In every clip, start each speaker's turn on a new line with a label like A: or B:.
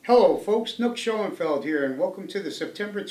A: Hello folks, Nook Schoenfeld here and welcome to the September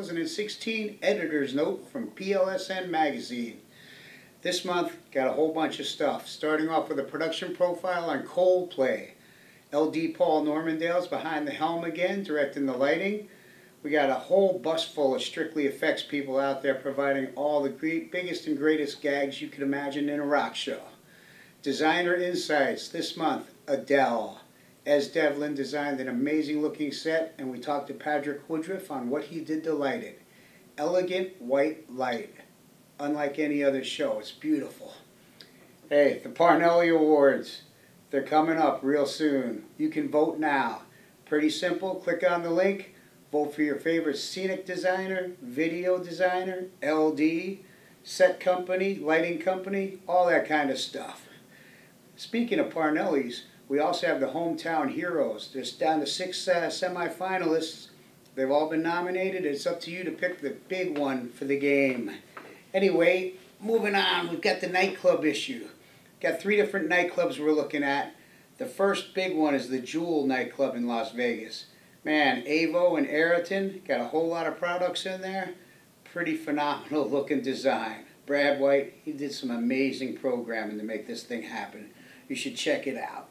A: 2016 Editor's Note from PLSN Magazine. This month got a whole bunch of stuff, starting off with a production profile on Coldplay. LD Paul Normandale's behind the helm again, directing the lighting. We got a whole bus full of Strictly Effects people out there providing all the biggest and greatest gags you could imagine in a rock show. Designer Insights this month, Adele. Ez Devlin designed an amazing looking set, and we talked to Patrick Woodruff on what he did to light it. Elegant white light. Unlike any other show, it's beautiful. Hey, the Parnelli Awards. They're coming up real soon. You can vote now. Pretty simple, click on the link, vote for your favorite scenic designer, video designer, LD, set company, lighting company, all that kind of stuff. Speaking of Parnellis, we also have the Hometown Heroes. There's down to 6 semi-finalists. They've all been nominated. It's up to you to pick the big one for the game. Anyway, moving on, we've got the nightclub issue. Got 3 different nightclubs we're looking at. The first big one is the Jewel nightclub in Las Vegas. Man, Avo and Ayrton got a whole lot of products in there. Pretty phenomenal looking design. Brad White, he did some amazing programming to make this thing happen. You should check it out.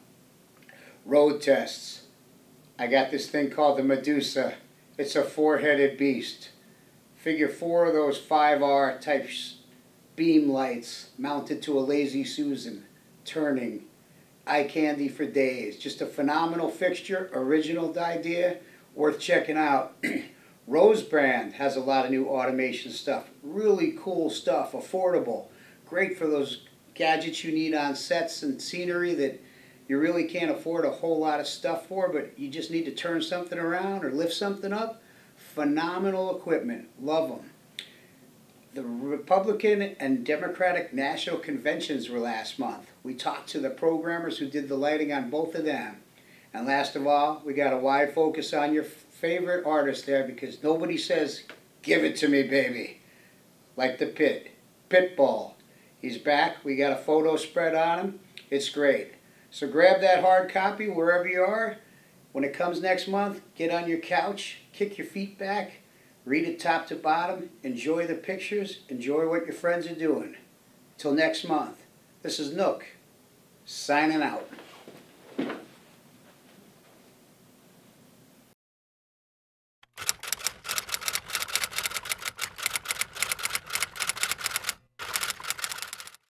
A: Road tests. I got this thing called the Medusa. It's a 4-headed beast. Figure 4 of those 5R type beam lights mounted to a Lazy Susan, turning. Eye candy for days. Just a phenomenal fixture, original idea, worth checking out. Rose brand has a lot of new automation stuff. Really cool stuff, affordable. Great for those gadgets you need on sets and scenery that you really can't afford a whole lot of stuff for, but you just need to turn something around or lift something up. Phenomenal equipment. Love them. The Republican and Democratic National Conventions were last month. We talked to the programmers who did the lighting on both of them. And last of all, we got a wide focus on your favorite artist there because nobody says, "Give it to me, baby." Like the Pit. Pitbull. He's back. We got a photo spread on him. It's great. So grab that hard copy wherever you are. When it comes next month, get on your couch, kick your feet back, read it top to bottom, enjoy the pictures, enjoy what your friends are doing. Till next month, this is Nook, signing out.